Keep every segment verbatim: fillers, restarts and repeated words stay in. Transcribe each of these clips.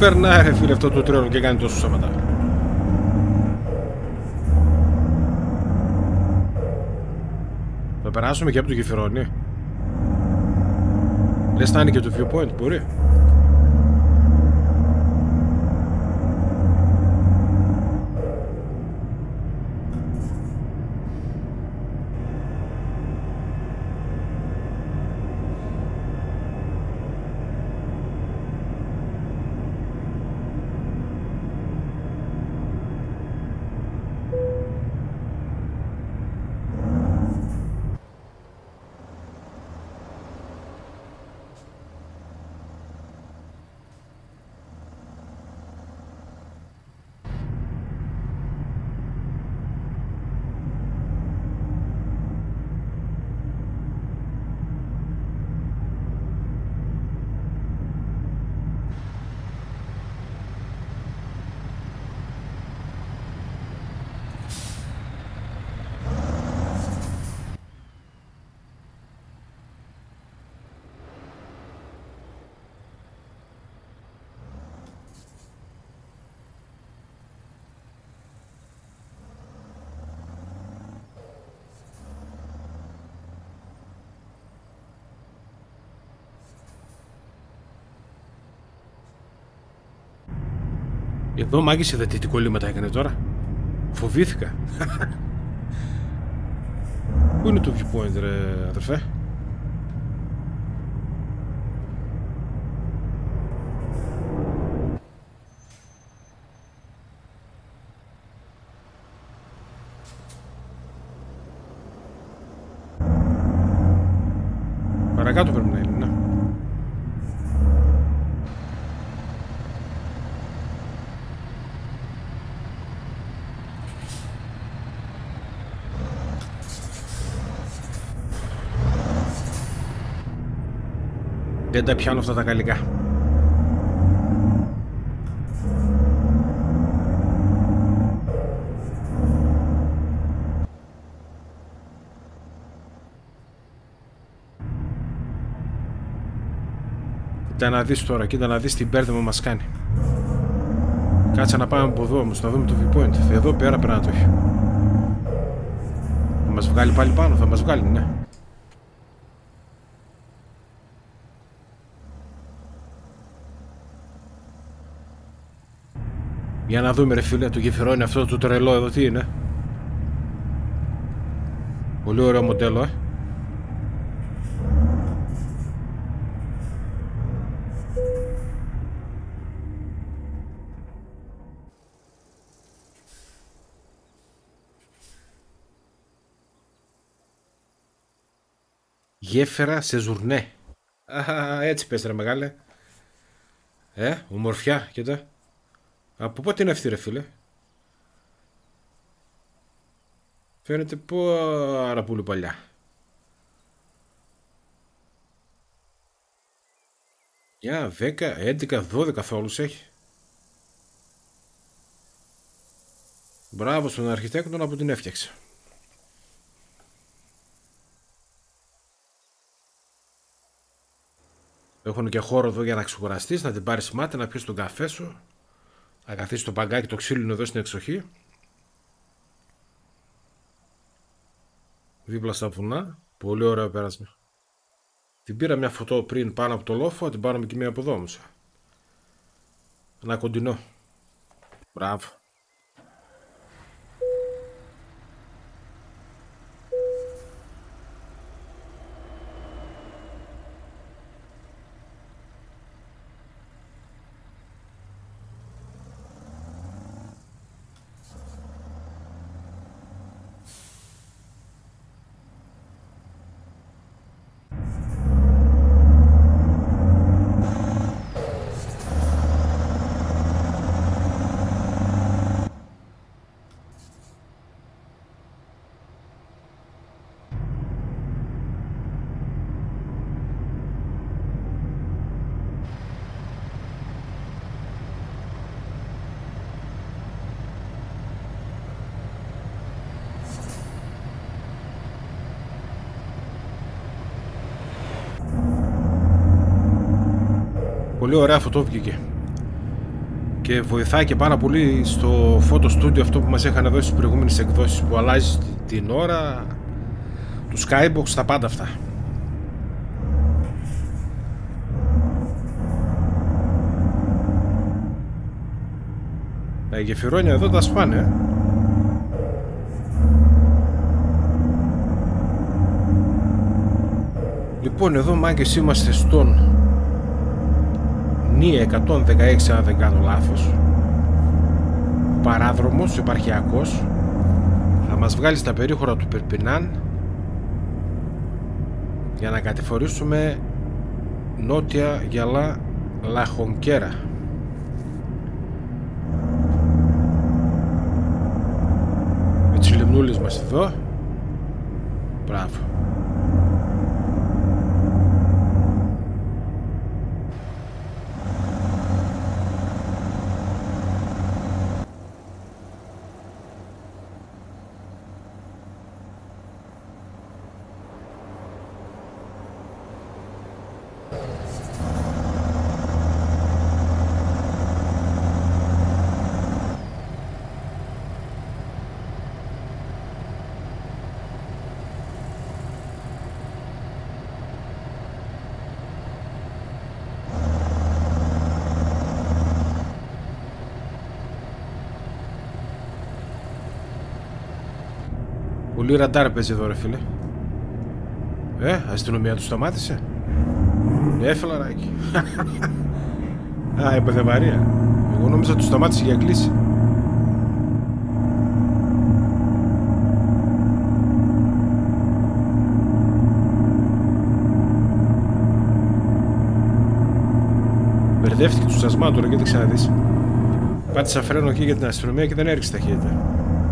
περνάει ρε φίλε αυτό το τρένο και κάνει τόσο σώματα. Θα περάσουμε και από το Γεφυρόνι. Λες θα είναι και το viewpoint, μπορεί. Εδώ μάγισσε δε τι κολλήματα έκανε τώρα. Φοβήθηκα. Πού είναι το viewpoint ρε αδερφέ? Παρακάτω πρέπει να είναι, ναι. Δεν τα πιάνω αυτά τα γαλλικά. Κοίτα να δεις τώρα, κοίτα να δεις τι μπέρδεμα μας κάνει. Κάτσε να πάμε από εδώ όμως, να δούμε το viewpoint. Εδώ πέρα πρέπει να το έχει. Θα μας βγάλει πάλι πάνω, θα μας βγάλει, ναι. Για να δούμε ρε φίλε, το Γεφυρόνι αυτό το τρελό εδώ τι είναι. Πολύ ωραίο μοντέλο, ε. Γέφυρα σε ζουρνέ. Α, έτσι πες ρε μεγάλε. Ε, ομορφιά, κοίτα. Από πότε είναι αυτή ρε φίλε? Φαίνεται πάρα πολύ παλιά. Για δέκα, έντεκα, δώδεκα θόλους έχει. Μπράβο στον αρχιτέκτονα που την έφτιαξε. Έχουν και χώρο εδώ για να ξεκουραστείς, να την πάρεις μάτι, να πιεις τον καφέ σου, να καθίσεις το παγκάκι το ξύλινο εδώ στην εξοχή. Δίπλα στα βουνά. Πολύ ωραίο πέρασμα. Την πήρα μια φωτό πριν πάνω από το λόφο, την πάρουμε και μία από εδώ όμως. Ένα κοντινό. Μπράβο. Πολύ ωραία φωτό βγήκε. και βοηθάει και πάρα πολύ στο photo studio αυτό που μας είχαν δώσει στις προηγούμενες εκδόσεις, που αλλάζει την ώρα, του skybox, τα πάντα αυτά. Τα γεφυρόνια εδώ τα σπάνε. Λοιπόν, εδώ μάγκες είμαστε στον Νι εκατόν δεκαέξι, αν δεν κάνω λάθος. Παράδρομος επαρχιακός. Θα μας βγάλει στα περίχωρα του Περπινάν για να κατηφορήσουμε νότια για Λα Λαχονκέρα. Με τις λιμνούλες μας εδώ. Μπράβο. Πολύ ραντάρ παίζει εδώ, ρε φίλε. Ε, αστυνομία του σταμάτησε. Ναι, φιλαράκι. Α, έπαθε βαρία. Εγώ νόμιζα του σταμάτησε για κλίση. Μπερδεύτηκε του σασμά τώρα, γιατί ξαναδείς. Πάτησα φρένο εκεί για την αστυνομία και δεν έριξε ταχύτητα.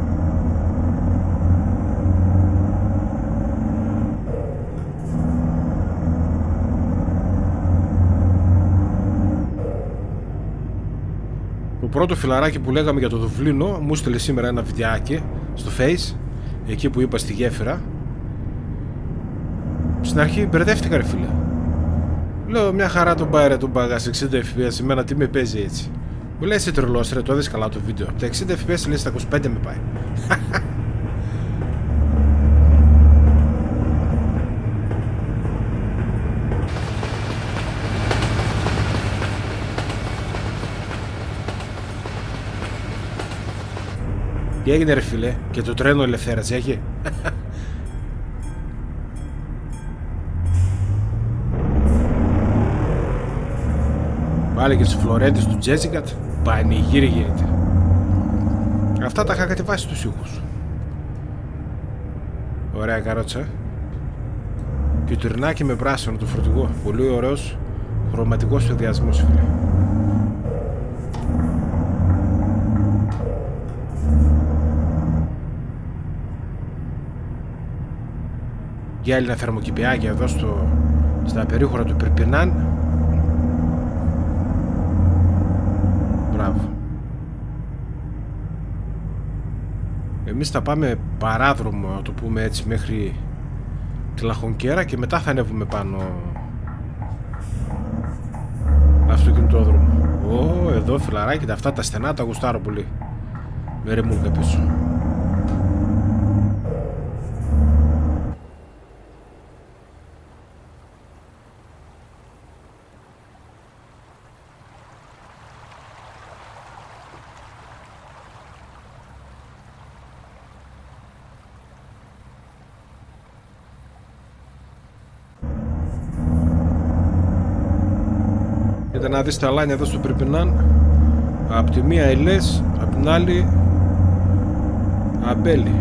Το πρώτο φιλαράκι που λέγαμε για το Δουβλίνο μου στείλε σήμερα ένα βιντεάκι στο Face, εκεί που είπα στη γέφυρα. Στην αρχή μπερδεύτηκα, ρε φίλε. Λέω μια χαρά τον πάει, ρε, τον πάγα σε εξήντα φρέιμς περ σέκοντ, εμένα τι με παίζει έτσι. Μου λέει είσαι τρελός, ρε, το δεις καλά το βίντεο. Από τα εξήντα φρέιμς περ σέκοντ λέει στα είκοσι πέντε με πάει. Τι έγινε, ρε φίλε, και το τρένο ελευθέρας έχει? Πάλι και στους Φλωρέντες του Τζέσικατ πανηγύρι γίνεται. Αυτά τα είχα κατεβάσει στους ήχους. Ωραία καρότσα. Και τουρνάκι με πράσινο το φορτηγό. Πολύ ωραίος χρωματικός σχεδιασμός, φίλε. Γυάλινα θερμοκηπιάκια εδώ στο, στα περίχωρα του Περπινάν. Μπράβο. Εμείς θα πάμε παράδρομο, να το πούμε έτσι, μέχρι τη Λαχονκέρα και μετά θα ανέβουμε πάνω αυτοκινητόδρομο. Ω, εδώ φιλαράκι, τα αυτά τα στενά τα γουστάρω πολύ. Με ρεμούλκα πίσω. Κοίτα να δεις τα λάνια εδώ στο Περπινάν. Απ' τη μία Ελές, απ' την άλλη Αμπέλη.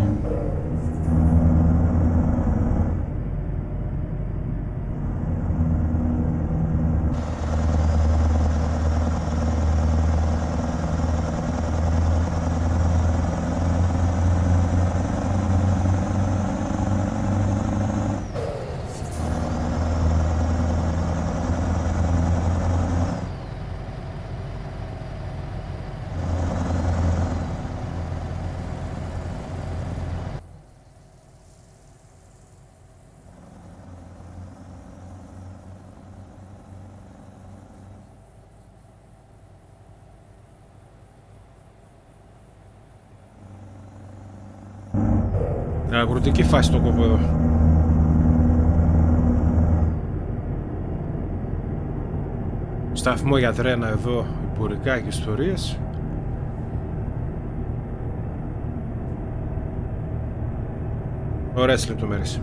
Αγροτική φάση το κόπο εδώ. Σταθμό για τρένα εδώ, υπορικά και ιστορίες. Ωραίες λεπτομέρειες.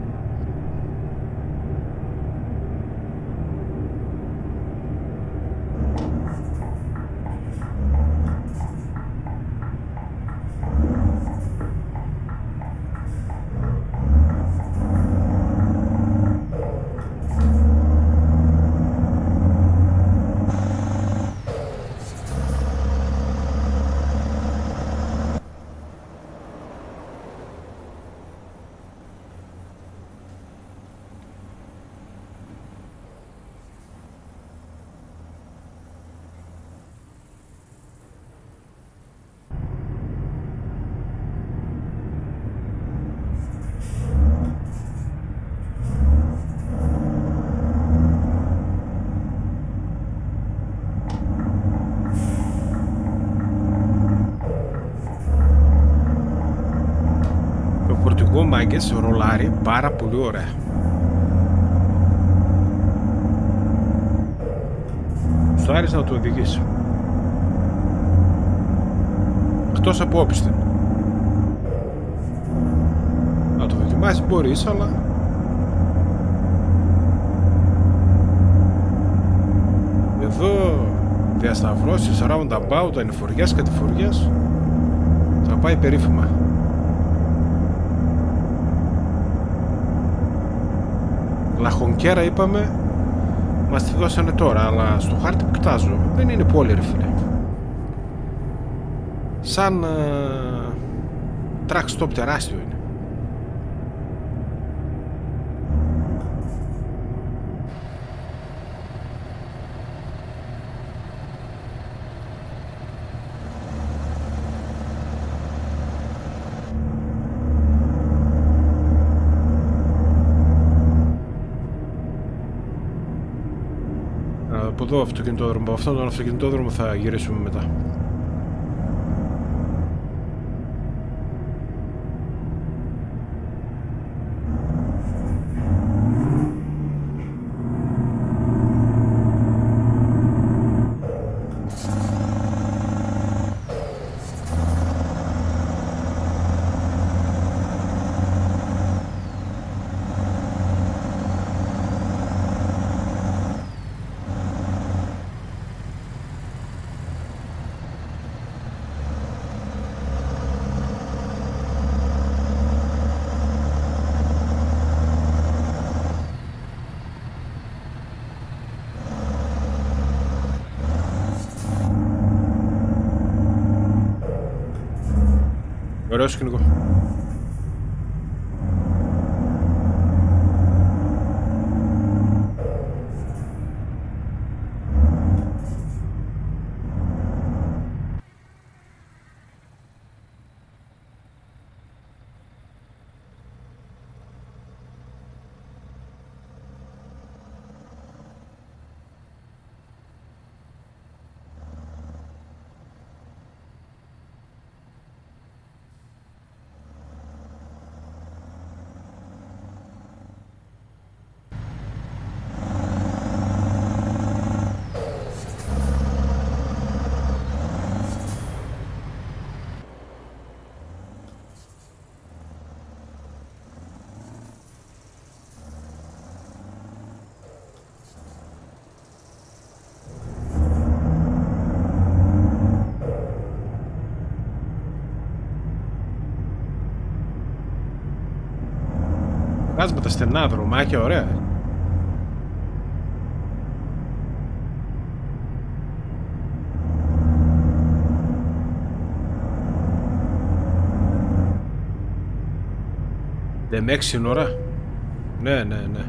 Το μάγκες ρολάρει πάρα πολύ ωραία. Σου άρεσε να το οδηγείς. Εκτός από όπισθεν. Να το δοκιμάσεις μπορείς, αλλά εδώ διασταυρώσεις, roundabout, ανηφοριές, κατηφοριές, θα πάει περίφημα. Λαχονκέρα είπαμε, μας τη δώσανε τώρα, αλλά στο χάρτη που κοιτάζω δεν είναι πόλη, ρε φίλε. Σαν uh, track stop τεράστιο είναι. Από εδώ αυτοκινητόδρομο, από αυτόν τον αυτοκινητόδρομο θα γυρίσουμε μετά. Ωραίο σκηνικό. Βγάζει με τα στενά δρομάκια, ωραία. Δεν με έξι σύνορα. Ναι, ναι, ναι.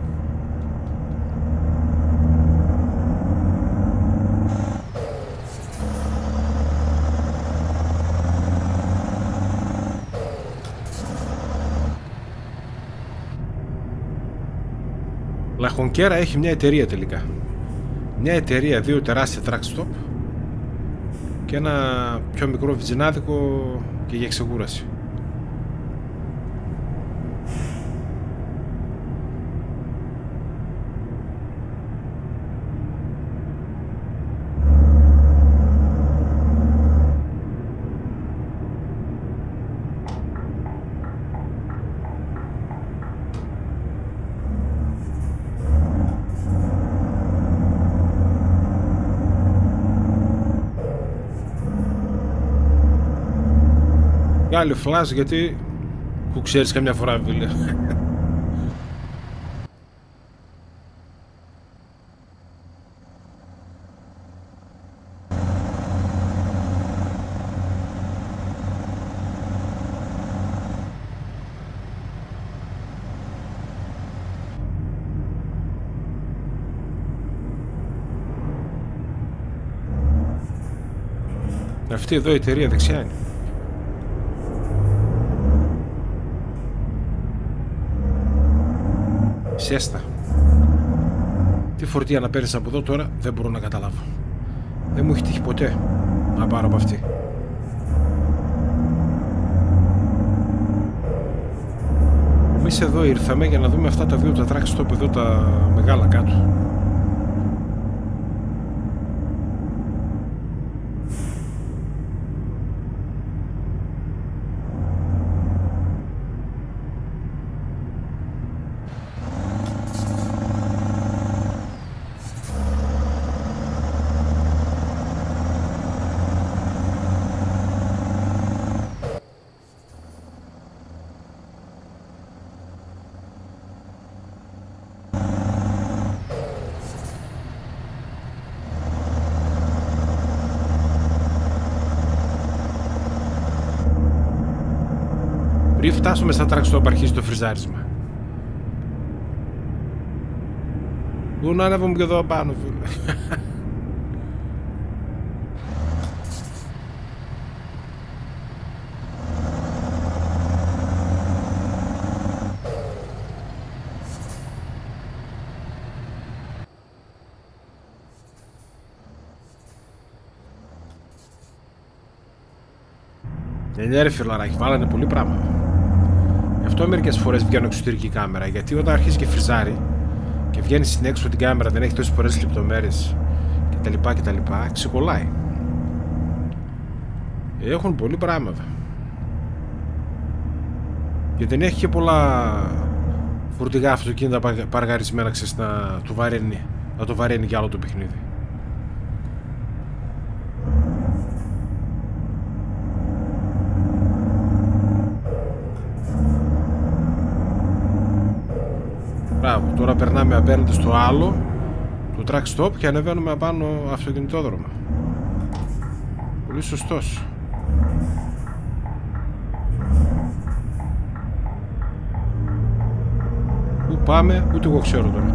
Λαχονκέρα έχει μια εταιρεία τελικά. Μια εταιρεία, δύο τεράστια track stop και ένα πιο μικρό βιτζινάδικο και για εξεγούραση. Βγάλει φλας γιατί που ξέρεις καμιά φορά φίλε. Αυτή εδώ η εταιρεία δεξιά είναι. Σέστα. Τι φορτία να παίρνεις από εδώ τώρα δεν μπορώ να καταλάβω. Δεν μου έχει τύχει ποτέ να πάρω από αυτή. Εμείς εδώ ήρθαμε για να δούμε αυτά τα δύο τα track stop εδώ τα μεγάλα κάτω. Πριν φτάσουμε στα track stop αρχίζει το φριζάρισμα. Πού να ανέβουμε και εδώ πάνω φίλε. Ναι ρε φιλαράκι, βάλανε πολύ πράγματα. Γι' αυτό μερικές φορές βγαίνω εξωτερική κάμερα, γιατί όταν αρχίζει και φριζάρει και βγαίνει στην έξω την κάμερα, δεν έχει τόσες πολλές λεπτομέρειες κτλ κτλ, ξεκολλάει. Έχουν πολύ πράγματα. Και δεν έχει και πολλά φορτηγά αυτοκίνητα παργαρισμένα, ξέρεις, να το βαραίνει, να το βαραίνει κι άλλο το παιχνίδι. Μπράβο, τώρα περνάμε απέναντι στο άλλο το track stop και ανεβαίνουμε απάνω αυτοκινητόδρομο. Πολύ σωστός. Πού πάμε, ούτε εγώ ξέρω τώρα.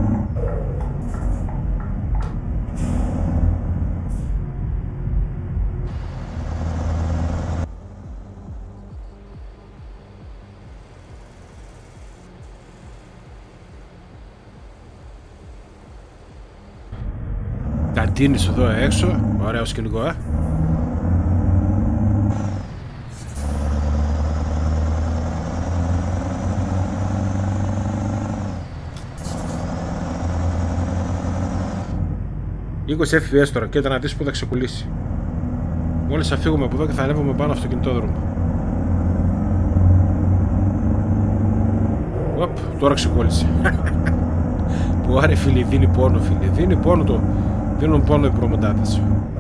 Καντίνης εδώ έξω, ωραίο σκηνικό, ε. είκοσι φρέιμς περ σέκοντ τώρα, κοίτα να δεις που θα ξεκουλήσει. Μόλις θα φύγουμε από εδώ και θα ανέβουμε πάνω αυτοκινητόδρομο. Οπ, τώρα ξεκόλλησε. Που άρε φίλοι, δίνει πόνο φίλοι, δίνει πόνο το... Δίνουν πόνο οι προμοντάδες.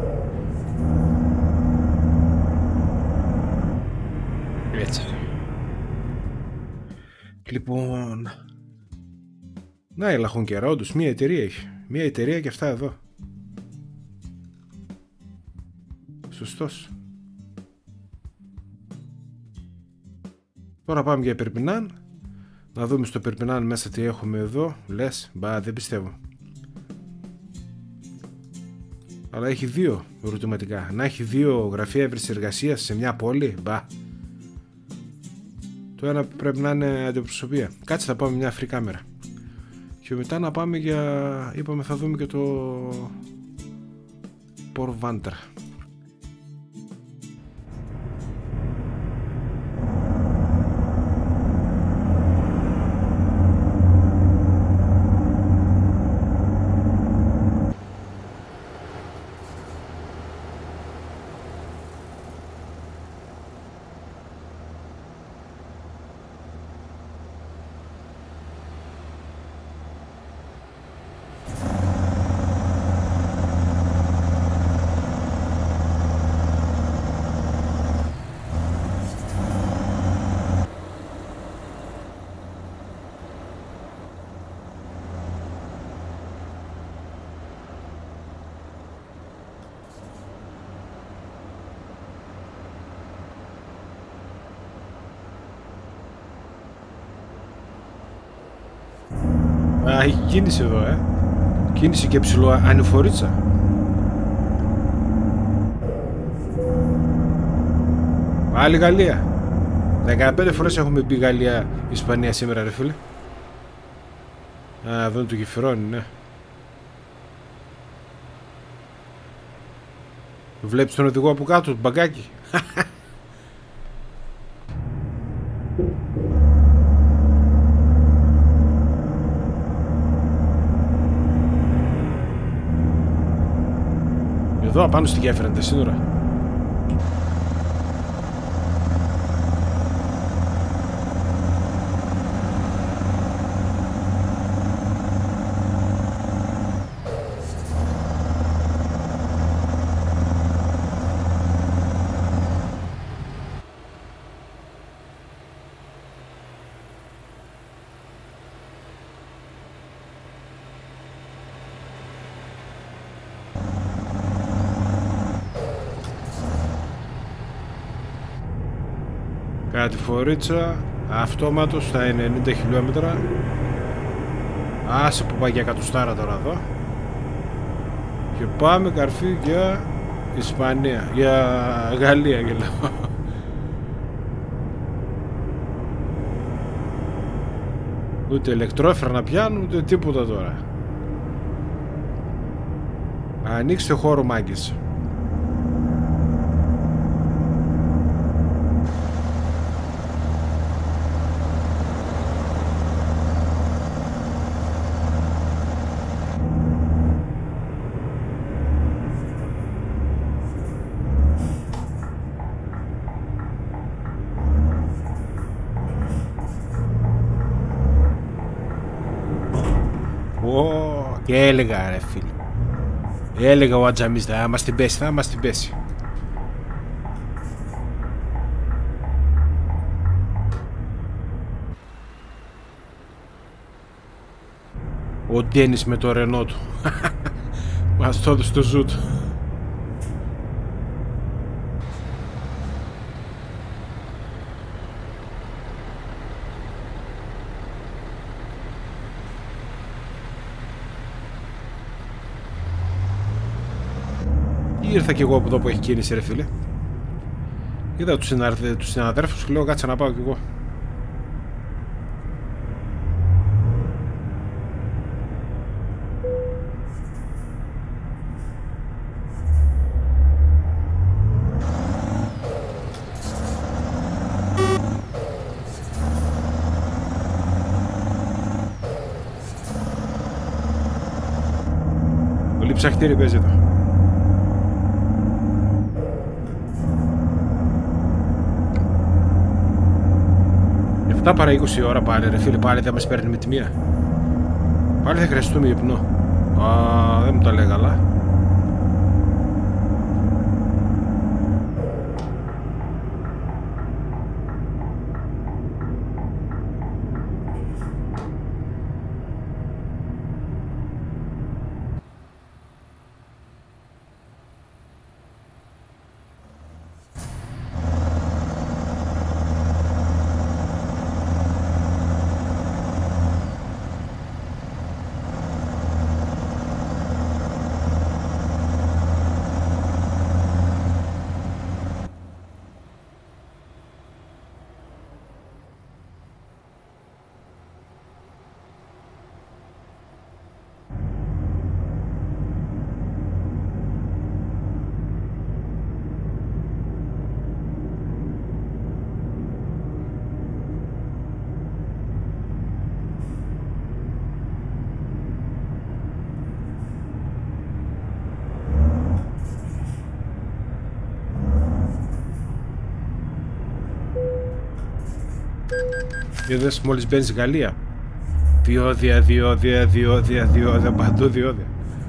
Έτσι. Λοιπόν... Να η Λαχονκερά, όντως, μία εταιρεία έχει. Μία εταιρεία και αυτά εδώ. Σωστός. Τώρα πάμε για Περπινάν. Να δούμε στο Περπινάν μέσα τι έχουμε εδώ. Λες, μπα, δεν πιστεύω. Αλλά έχει δύο ερωτηματικά. Να έχει δύο γραφεία εύρεσης εργασίας σε μια πόλη, μπα. Το ένα πρέπει να είναι αντιπροσωπεία. Κάτσε, θα πάμε μια free κάμερα. Και μετά να πάμε για... Είπαμε θα δούμε και το... Port Vanter. έχει κίνηση εδώ, ε. Κίνηση και ψηλό ανηφορίτσα. Πάλι Γαλλία. δεκαπέντε φορές έχουμε μπει Γαλλία, Ισπανία σήμερα, ρε φίλε. Α, εδώ είναι το γεφυρόνι, ναι. Βλέπεις τον οδηγό από κάτω, το μπαγκάκι. Εδώ απάνω στη γέφυρα είναι τα σύνορα. Κατηφορίτσα, αυτόματο στα ενενήντα χιλιόμετρα. Άσε που πάει για εκατοστάρα τώρα εδώ. Και πάμε καρφί για Ισπανία, για Γαλλία γελάω. Ούτε ηλεκτρόφερα να πιάνουν, ούτε τίποτα τώρα. Ανοίξτε χώρο, μάγκες. Και έλεγα, ρε φίλε, έλεγα ο Ατζαμής, θα μας την πέσει, θα μας την πέσει. Ο Ντένις με το ρενό του. Μας το έδωσε στο ζούτ. Ήρθα κι εγώ από εδώ που έχει κίνηση, ρε φίλε. Είδα τους, συναδε... τους συναδέρφους και λέω κάτσε να πάω κι εγώ. Πολύ ψαχτήρι παίζει εδώ. επτά παρά είκοσι ώρα πάλι, ρε φίλε, πάλι δεν μας παίρνει με τη μία. Πάλι θα χρειαστούμε ύπνο. Α, δεν μου τα λέει καλά. Είδες μόλις μπαίνεις Γαλλία. Διόδια, διόδια, διόδια, διόδια, παντού διόδια.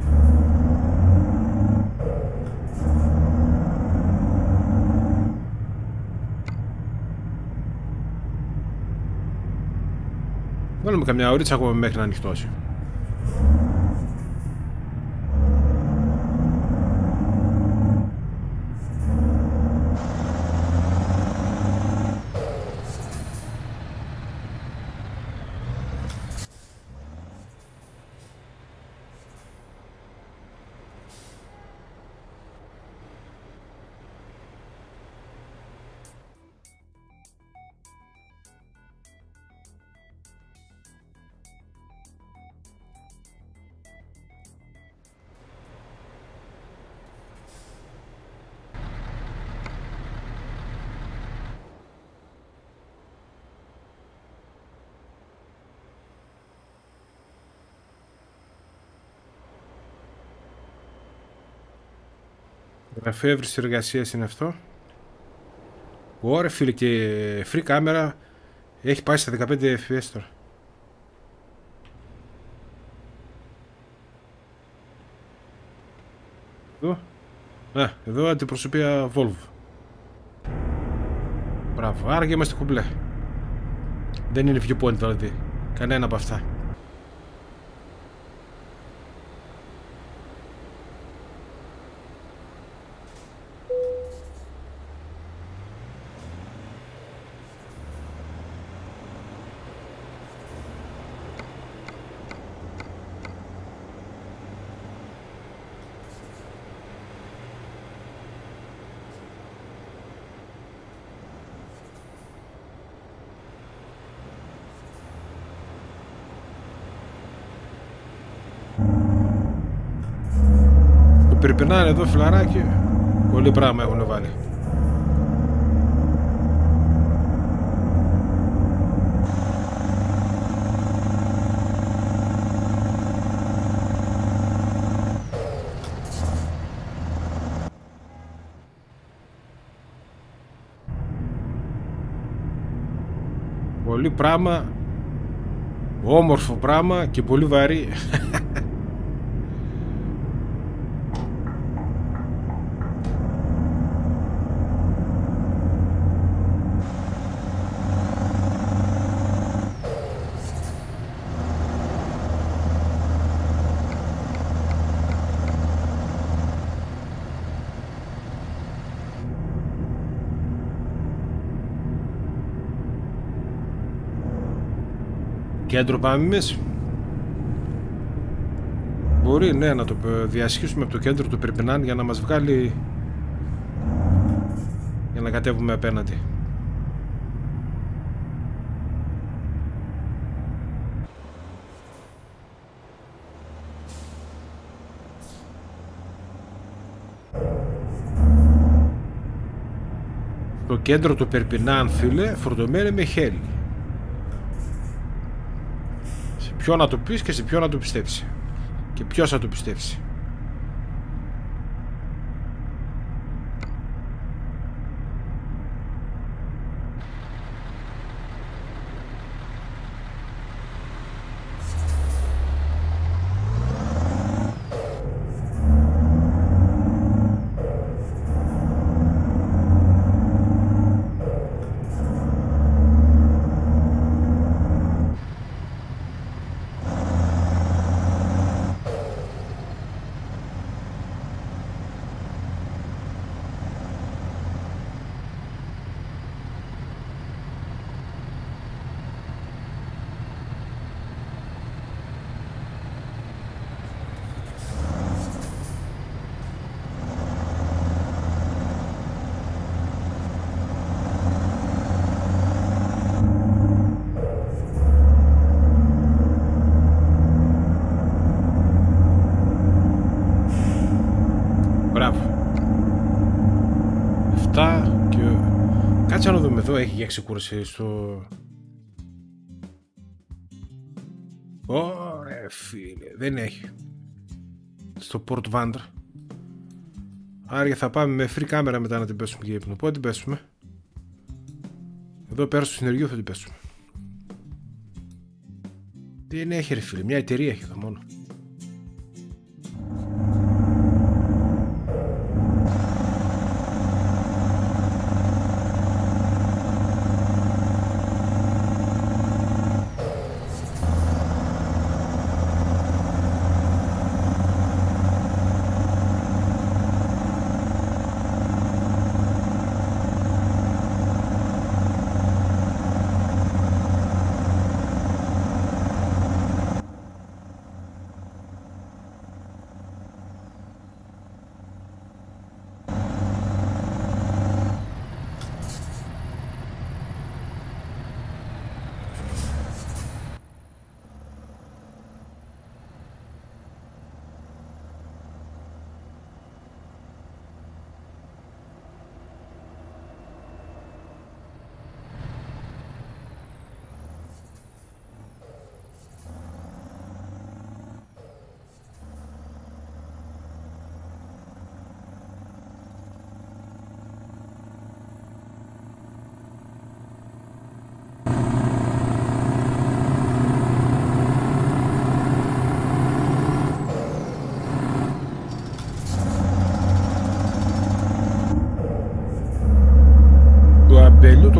Βάλουμε καμιά ωρίτσα ακόμα μέχρι να ανοιχτώσει. Εφεύρεση εργασία είναι αυτό. Ωραία φίλε, και free κάμερα έχει πάει στα δεκαπέντε εφ πι ες τώρα. Εδώ. Α, εδώ αντιπροσωπεία Volvo. Μπράβο, άρα και είμαστε κουμπλέ. Δεν είναι viewpoint δηλαδή. Κανένα από αυτά. Περπινάνε εδώ φιλαράκι. Πολύ πράγμα έχουν βάλει. Πολύ πράγμα. Όμορφο πράγμα και πολύ βαρύ. Κέντρο πάμε εμείς. Μπορεί, ναι, να το διασχίσουμε από το κέντρο του Περπινάν για να μας βγάλει, για να κατέβουμε απέναντι. Το κέντρο του Περπινάν, φίλε, φορτωμένο με χέλη. Ποιο να το πεις και σε ποιο να το πιστέψει. Και ποιος θα το πιστέψει. Κάτσε να δούμε, εδώ έχει για ξεκούραση στο... Ωραία φίλε, δεν έχει. Στο Port Vandr. Άρα θα πάμε με free κάμερα μετά να την πέσουμε για ύπνο. Πού την πέσουμε? Εδώ πέρα στο συνεργείο θα την πέσουμε. Δεν έχει ρε φίλε, μια εταιρεία έχει εδώ μόνο.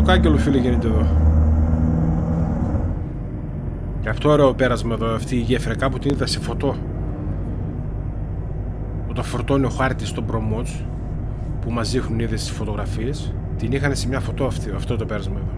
κάγκελο, φίλε, γίνεται εδώ. Και αυτό ωραίο πέρασμα εδώ, αυτή η γέφυρα. Κάπου την είδα σε φωτό. Όταν φορτώνει ο χάρτης στο Promods, που μας δείχνουν ήδη στις φωτογραφίες, την είχαν σε μια φωτό αυτή, αυτό το πέρασμα εδώ.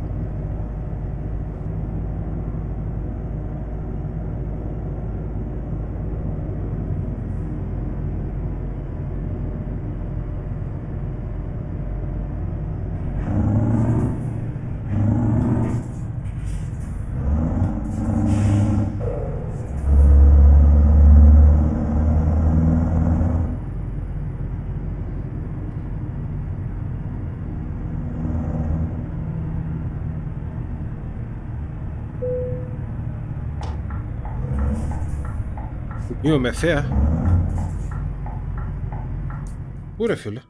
Είμαι με θέα. Πού ρε, φίλε?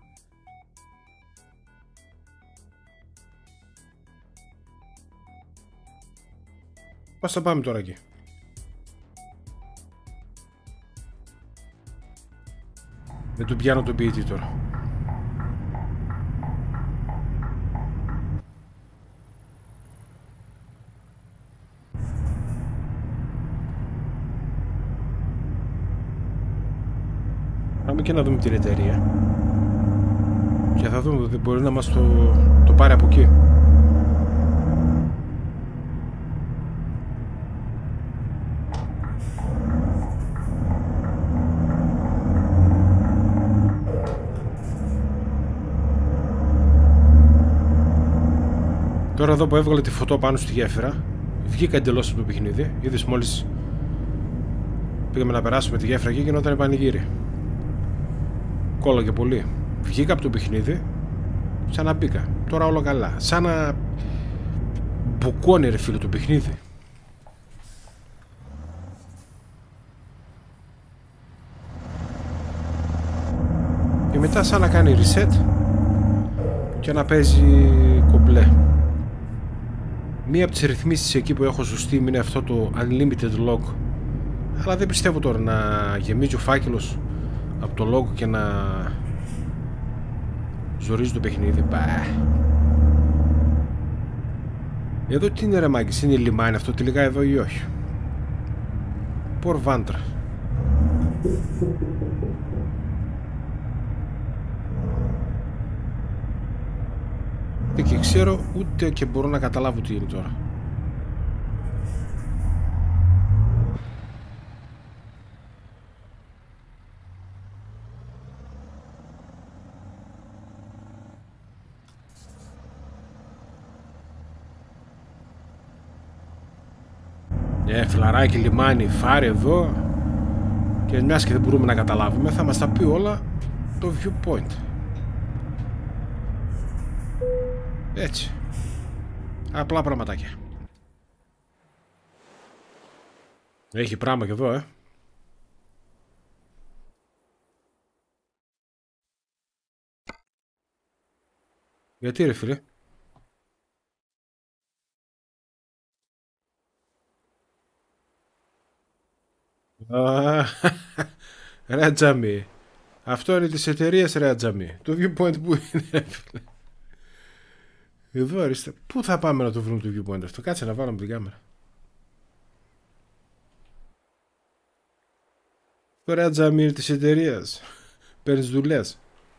Πώς θα πάμε τώρα εκεί? Δεν του πιάνω τον ποιητή τώρα. Πάμε και να δούμε την εταιρεία. Και θα δούμε ότι μπορεί να μας το, το πάρει από εκεί. Τώρα εδώ που έβγαλε τη φωτό πάνω στη γέφυρα, βγήκα εντελώς από το παιχνίδι. Είδες, μόλις πήγαμε να περάσουμε τη γέφυρα εκεί, γινόταν πανηγύρι. Κόλλαγε πολύ. Βγήκα από το παιχνίδι, σαν να μπήκα. Τώρα όλα καλά. Σαν να μπουκώνει, ρε φίλε, το παιχνίδι. Και μετά σαν να κάνει reset και να παίζει κομπλέ. Μία από τις ρυθμίσεις εκεί που έχω στο Steam είναι αυτό το Unlimited Log. Αλλά δεν πιστεύω τώρα να γεμίζει ο φάκελος από το λόγο και να ζορίζει το παιχνίδι. Μπα. Εδώ τι είναι, ρε μάγκες? Είναι λιμάνι αυτό τελικά εδώ ή όχι? Πορ Βάντρα. Δεν και ξέρω ούτε και μπορώ να καταλάβω τι είναι τώρα. Ε, φλαράκι, λιμάνι, φάρι εδώ. Και μιας και δεν μπορούμε να καταλάβουμε, θα μας τα πει όλα το viewpoint. Έτσι. Απλά πραγματάκια. Έχει πράγμα και εδώ, ε. Γιατί, ρε φίλε? Ρε τζαμί. Αυτό είναι της εταιρείας, ρε τζαμί. Το viewpoint που είναι, ρε φίλε? Εδώ αριστερά. Πού θα πάμε να το βρούμε το viewpoint αυτό? Κάτσε να βάλουμε την κάμερα. Ωραία τζαμί της εταιρείας. Παίρνεις δουλειές.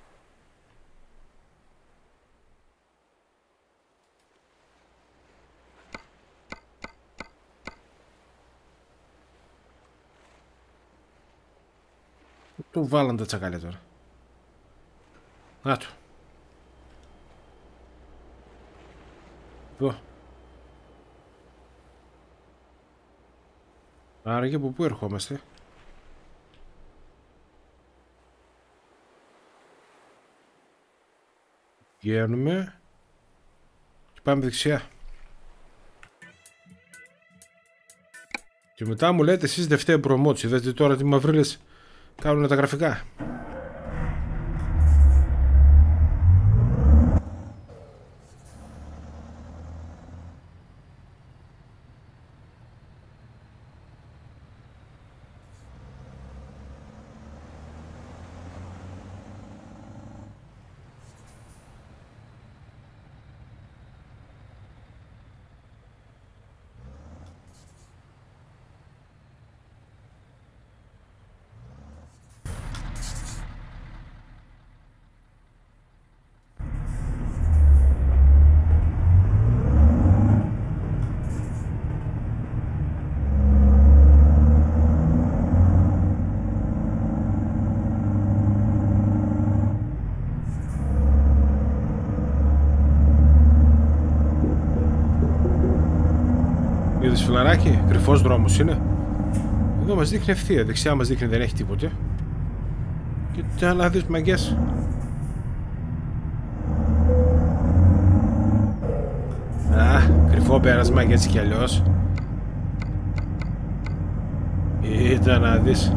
Του βάλαν τα τσακάλια τώρα. Να του. Εδώ. Άρα και από πού ερχόμαστε? Βγαίνουμε και πάμε δεξιά. Και μετά μου λέτε εσείς δεν φταίει Promods. Είδατε τώρα τι μαυρίλες κάνουν τα γραφικά. είδες φιλαράκι, κρυφός δρόμος είναι. Εδώ μας δείχνει ευθεία, δεξιά μας δείχνει δεν έχει τίποτε. Και τι να δεις μαγκές. Α, κρυφό πέρασμα και έτσι κι αλλιώς. Κοίτα να δεις.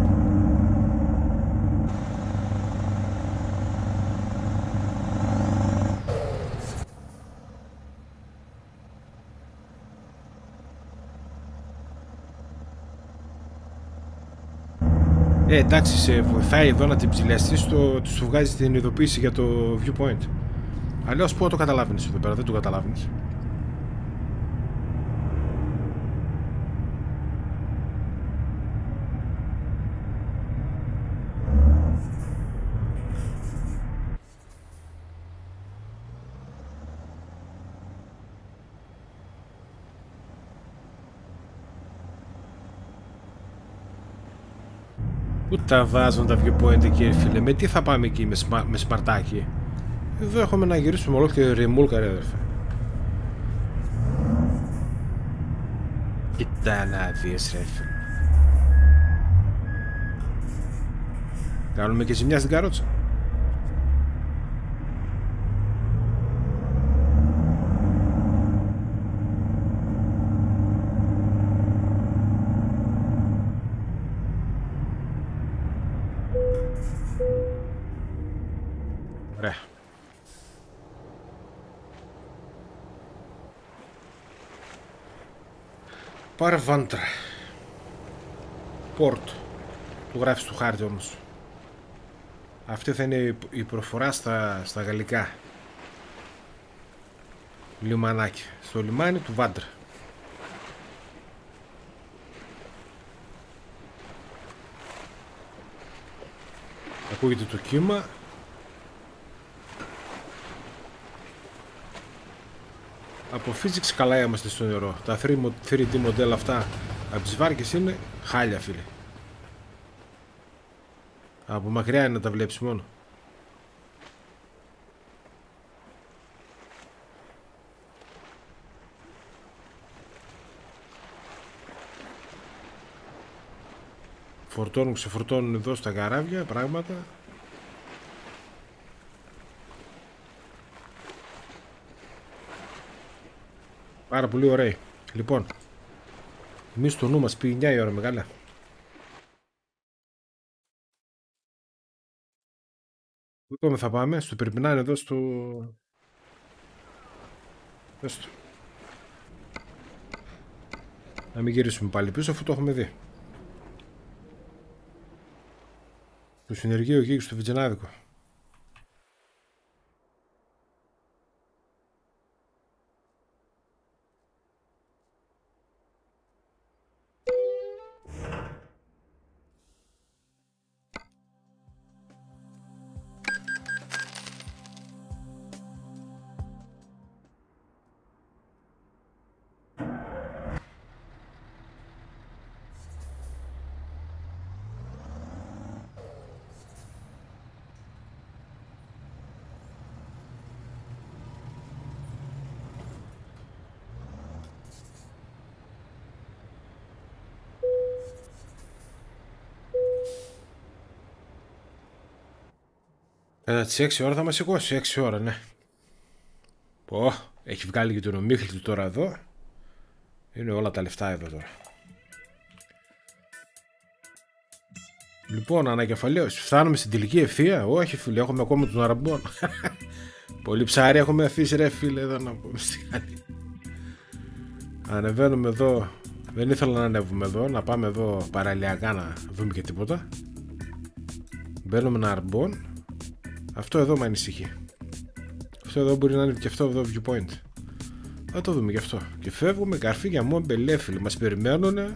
Ε, εντάξει, σε βοηθάει εδώ να την ψηλιαστείς, το, σου βγάζει την ειδοποίηση για το viewpoint. Αλλιώς πού το καταλάβαινες εδώ πέρα, δεν το καταλάβαινες. Πού τα βάζουν τα viewpoint εκεί, φίλε, με τι θα πάμε εκεί με, σμα, με σπαρτάκι. Εδώ έχουμε να γυρίσουμε ολόκληρη ρημούλκα, ρε αδερφέ. Κοίτα να δεις, ρε φίλε. Κάνουμε και ζημιά στην καρότσα. Ωραία. Παρβάντρα. Πόρτ. Του γράφεις του χάρτη όμως. Αυτή θα είναι η προφορά στα, στα γαλλικά. Λιμανάκι. Στο λιμάνι του Βάντρα. Ακούγεται το κύμα. Από physics καλά είμαστε στο νερό. Τα θρι ντι μοντέλα αυτά από τις βάρκες είναι χάλια, φίλε. Από μακριά είναι να τα βλέπεις μόνο. Φορτώνουν, ξεφορτώνουν εδώ στα καράβια πράγματα. Πάρα πολύ ωραία. Λοιπόν, εμείς το νου μας πήγε εννιά η ώρα, μεγάλα. Πού είπαμε θα πάμε, στο Περπινάν εδώ στο... Έστω. Να μην γυρίσουμε πάλι πίσω αφού το έχουμε δει. Το συνεργείο εκεί στο Βιτζενάδικο. Κατά τις έξι ώρα θα μας σηκώσει, έξι ώρα, ναι. Πω, έχει βγάλει και τον ομίχλη του τώρα εδώ. Είναι όλα τα λεφτά εδώ τώρα. Λοιπόν, ανακεφαλαίωση. Φτάνουμε στην τελική ευθεία. Όχι, φίλε, έχουμε ακόμα τον Αραμπών. Πολύ ψάρι έχουμε αφήσει, ρε φίλε, εδώ να πούμε στη Γαλλία. Ανεβαίνουμε εδώ. Δεν ήθελα να ανέβουμε εδώ, να πάμε εδώ παραλιακά να δούμε και τίποτα. Μπαίνουμε ένα Αραμπών. Αυτό εδώ με ανησυχεί. Αυτό εδώ μπορεί να είναι και αυτό εδώ viewpoint. Θα το δούμε και αυτό. Και φεύγουμε καρφίγια μου μπελέφιλοι. Μας περιμένουνε.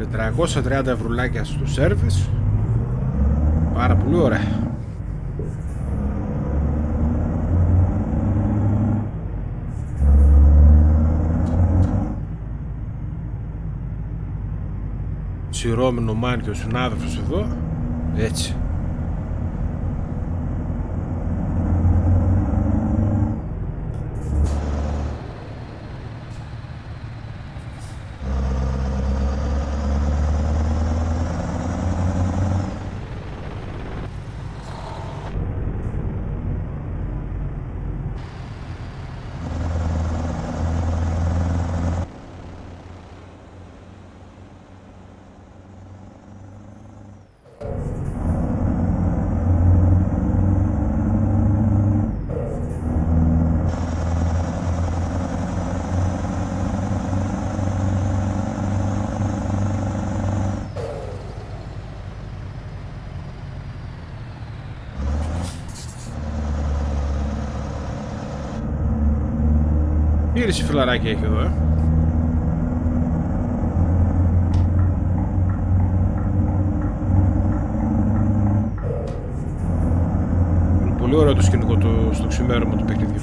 τριακόσια τριάντα ευρουλάκια στο σέρβις. Πάρα πολύ ωραία. Σειρώμενο μάν και ο συνάδελφος εδώ. Έτσι. Πήρηση φιλαράκι έχει εδώ, ε. Είναι πολύ ωραίο το σκηνικό του στο ξημέρωμα του παιχνιδιού.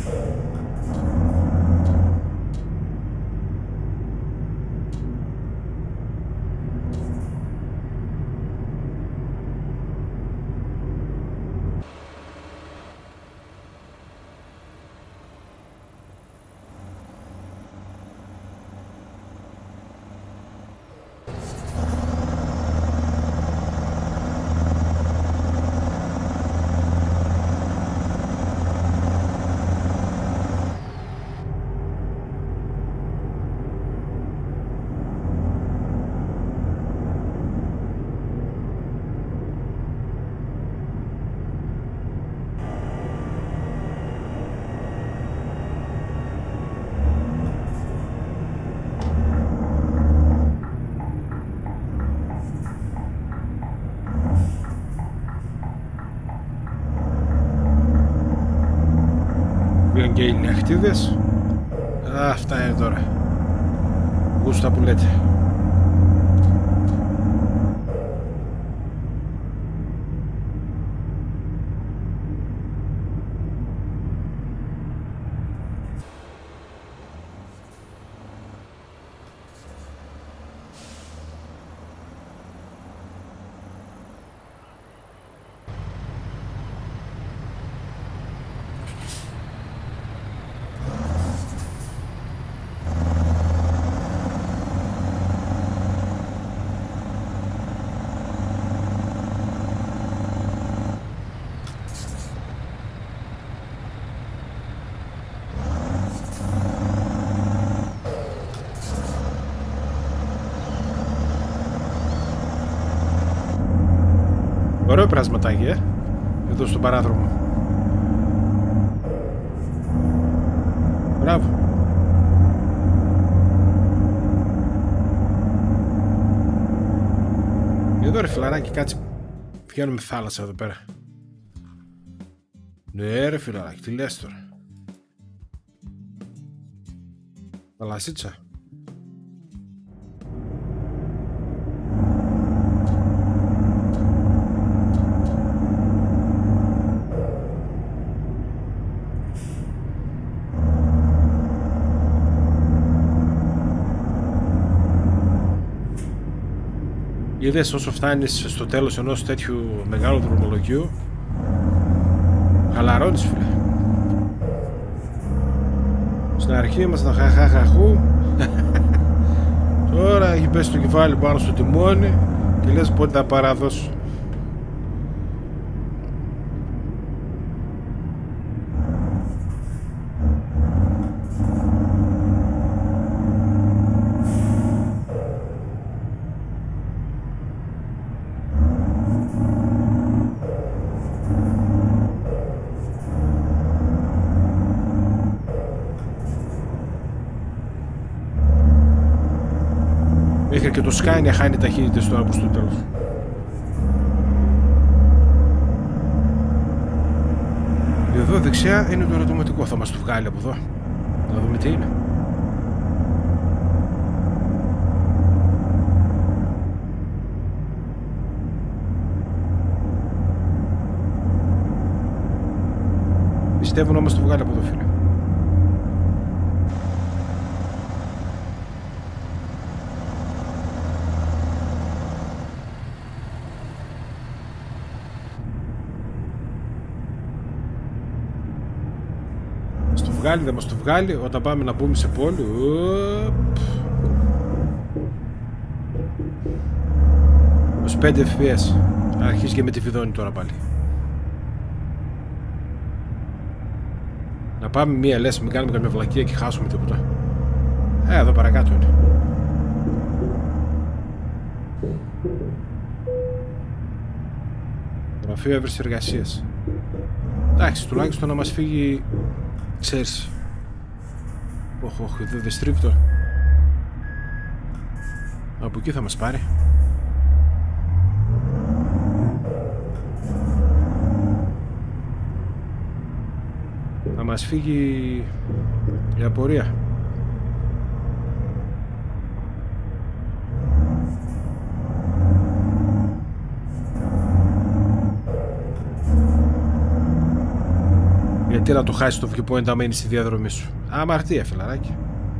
Και οι νυχτίδες. Α, αυτά είναι τώρα. Γούστα που λέτε. Ωραίο περασματάκι, ε, εδώ στον παράδρομο. Μπράβο. Εδώ ρε φιλαράκι, κάτσε. Βγαίνουμε θάλασσα εδώ πέρα. Ναι ρε φιλαράκι, τι λες τώρα. Θαλασσίτσα. Είδες, όσο φτάνεις στο τέλος ενός τέτοιου μεγάλου δρομολογίου, χαλαρώνεις φίλε. Στην αρχή ήμασταν χαχαχαχού. Τώρα έχει πέσει το κεφάλι πάνω στο τιμόνι και λες πότε θα παραδώσω. Μέχρι και το Sky χάνει ταχύτητες τώρα προς το τέλος. Εδώ δεξιά είναι το ερωτηματικό. Θα μας το βγάλει από εδώ. Να δούμε τι είναι. πιστεύω να μας το βγάλει από εδώ, φίλε. Μας το βγάλει, δεν μας το βγάλει. Όταν πάμε να μπούμε σε πόλη, είκοσι πέντε F P S. Αρχίζει και με τη βιδώνει τώρα πάλι. Να πάμε μία λες, μην κάνουμε καμία βλακεία και χάσουμε τίποτα. Ε, εδώ παρακάτω είναι. Γραφείο έβρεση εργασίας. Εντάξει, τουλάχιστον να μας φύγει, ξέρεις. Όχι, όχι, δεν δε στρίπτω. Από εκεί θα μας πάρει. Θα μας φύγει η απορία. Γιατί να το χάσει το viewpoint αν μένει στη διαδρομή σου. Αμαρτία, φιλαράκι.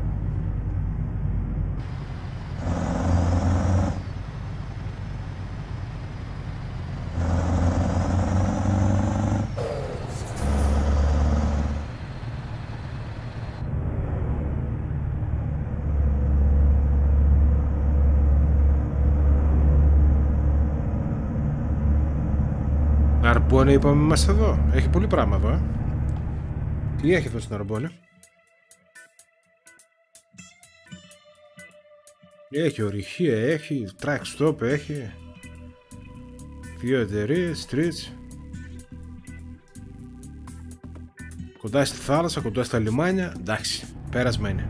Αρμπόνε είπαμε είμαστε εδώ. Έχει πολύ πράγμα εδώ, ε. Τι έχει εδώ στην Αρμπόνε? Έχει ορυχεία, έχει track stop, έχει δύο εταιρείες, τρεις. Κοντά στη θάλασσα, κοντά στα λιμάνια. Εντάξει, πέρασμα είναι.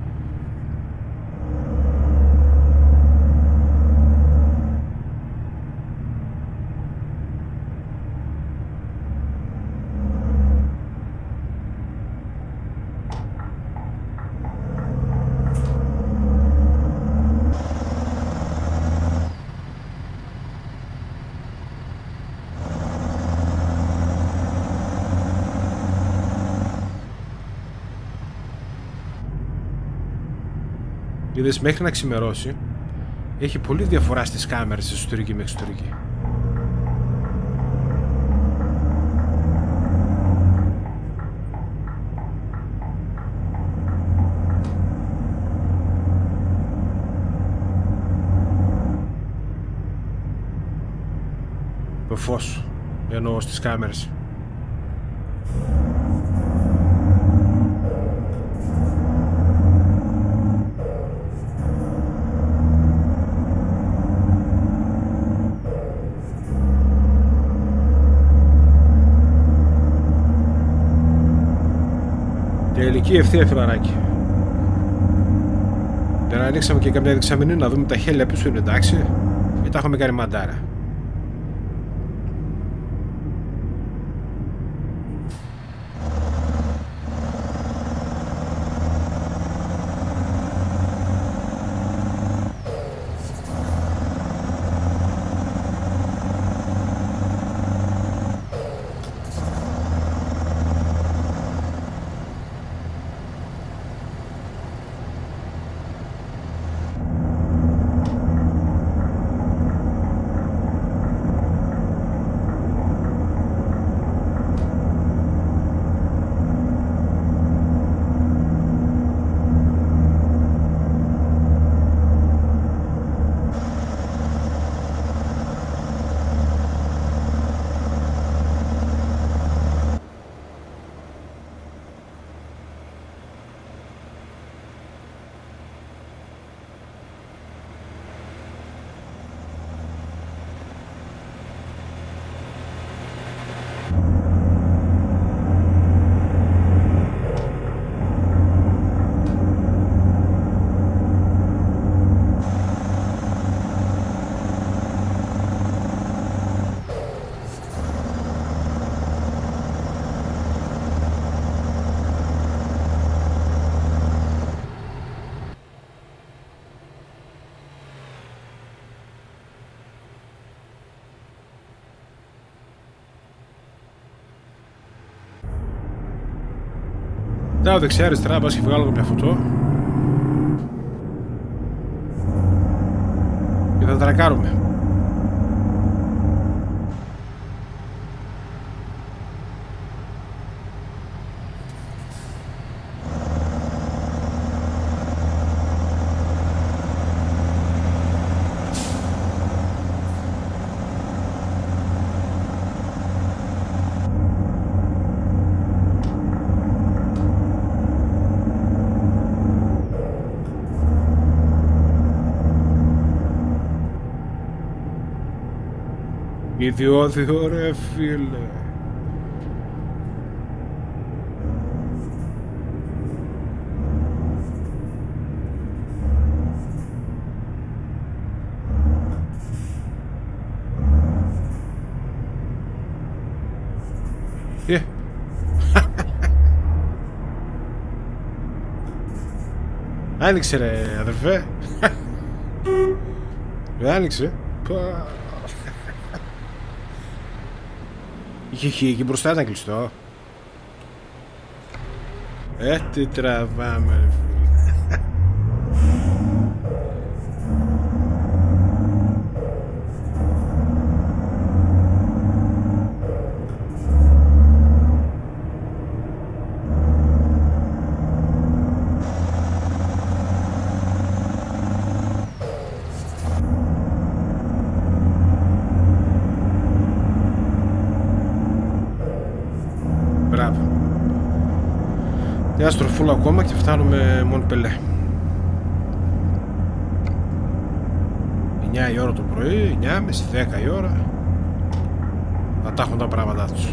Είδες, μέχρι να ξημερώσει έχει πολύ διαφορά στις κάμερες εσωτερική με εξωτερική. Το φως εννοώ στις κάμερες. Τελική ευθεία, φιλαράκι. Δεν ανοίξαμε και καμιά δεξαμενή να δούμε τα χέλια πίσω είναι εντάξει ή τα έχουμε κάνει μαντάρα. Κοιτάω δεξιά αριστερά, πας και βγάλω μια φωτό και θα τρακάρουμε. Ιδιώδιο ρε φίλε. Ε. Άνοιξε ρε αδερφέ. Άνοιξε. Είχε χει εκεί μπροστά, ήταν κλειστό. Ε, τι τραβάμε ρε φίλε. Μια στροφούλα ακόμα και φτάνουμε Μοντπελέ. εννιά η ώρα το πρωί, εννιά με δέκα η ώρα. Θα τα έχουν τα πράγματά τους.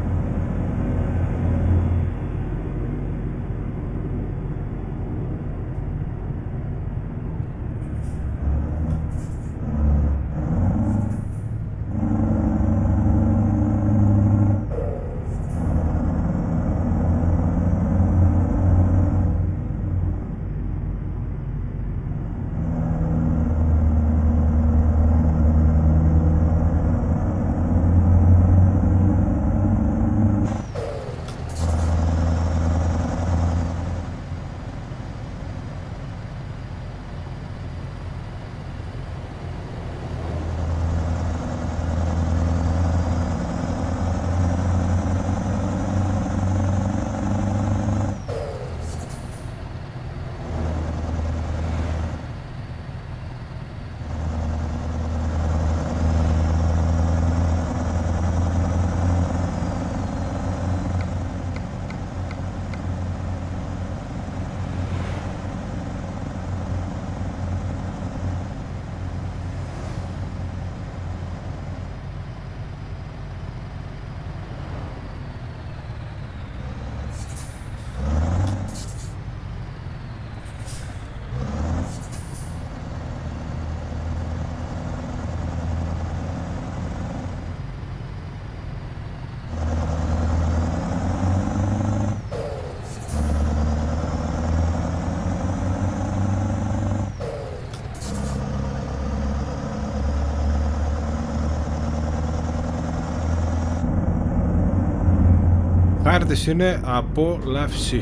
Χάρτης είναι απόλαυση.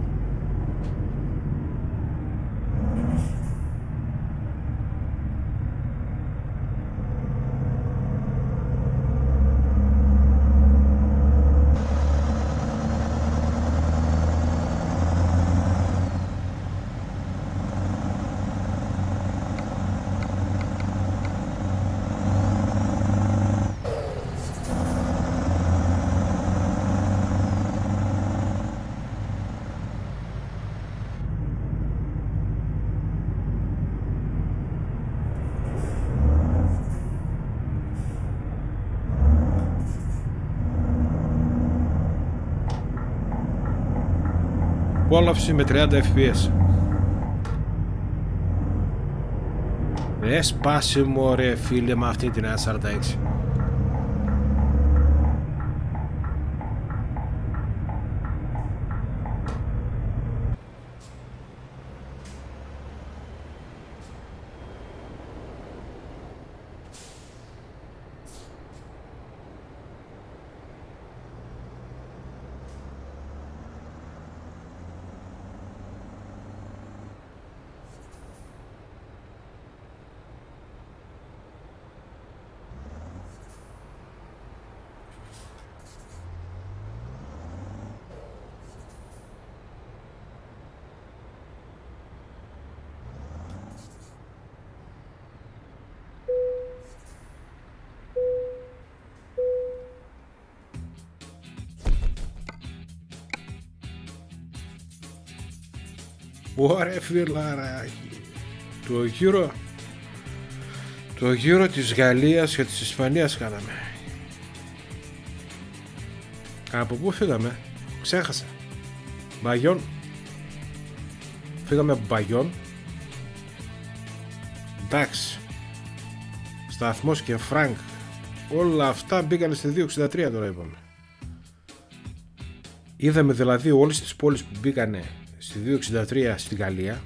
Απόλαυση με τριάντα φρέιμς περ σέκοντ. Ρε σπάσε μου ρε φίλε με αυτή την ένα σαράντα έξι. Ωραία φιλαράκι. Το γύρο Το γύρο της Γαλλίας και της Ισπανίας κάναμε. Από πού φύγαμε? Ξέχασα. Μπαγιόν. Φύγαμε από Μπαγιόν. Εντάξει. Σταθμός και Φρανκ. Όλα αυτά μπήκανε στη δύο εξήντα τρία τώρα είπαμε. Είδαμε δηλαδή όλες τις πόλεις που μπήκανε στη δύο εξήντα τρία στη Γαλλία.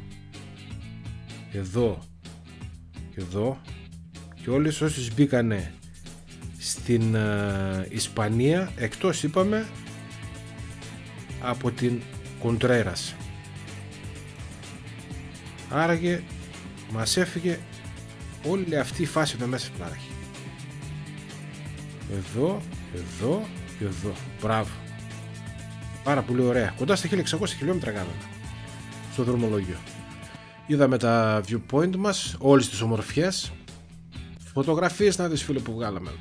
Εδώ και εδώ. Και όλες όσες μπήκανε στην uh, Ισπανία, εκτός είπαμε από την Κοντρέρας. Άραγε μας έφυγε όλη αυτή η φάση με μέσα πλάρχη. Εδώ, εδώ και εδώ. Μπράβο. Πάρα πολύ ωραία. Κοντά στα χίλια εξακόσια χιλιόμετρα κάναμε στο δρομολόγιο. Είδαμε τα viewpoint μας, όλες τις ομορφιές. Φωτογραφίες να δεις φίλε που βγάλαμε.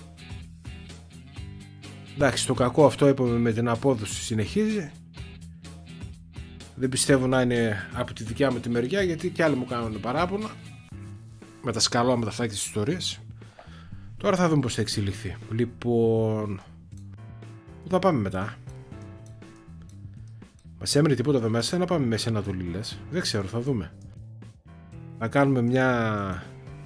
Εντάξει, το κακό αυτό είπαμε με την απόδοση συνεχίζει. Δεν πιστεύω να είναι από τη δικιά μου τη μεριά, γιατί κι άλλοι μου κάνουν παράπονα με τα σκαλώματα αυτά και τις ιστορίες. Τώρα θα δούμε πως θα εξελιχθεί. Λοιπόν, πού θα πάμε μετά? Μας έμεινε τίποτα εδώ μέσα? Να πάμε μέσα Ανατολή λες? Δεν ξέρω, θα δούμε. Θα κάνουμε μια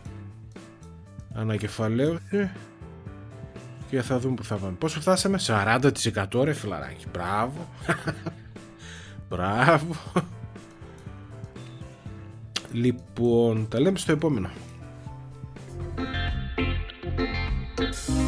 ανακεφαλαίωση και θα δούμε που θα πάμε. Πόσο φτάσαμε? σαράντα τοις εκατό ρε φιλαράκι. Μπράβο. Μπράβο. Λοιπόν, τα λέμε στο επόμενο.